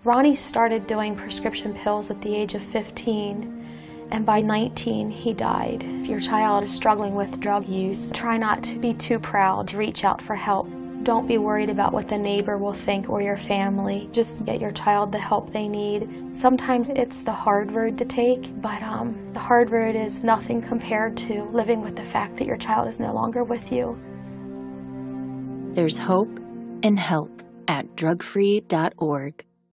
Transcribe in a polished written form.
Ronnie started doing prescription pills at the age of 15, and by 19 he died. If your child is struggling with drug use, try not to be too proud to reach out for help. Don't be worried about what the neighbor will think or your family. Just get your child the help they need. Sometimes it's the hard road to take, but the hard road is nothing compared to living with the fact that your child is no longer with you. There's hope and help at drugfree.org.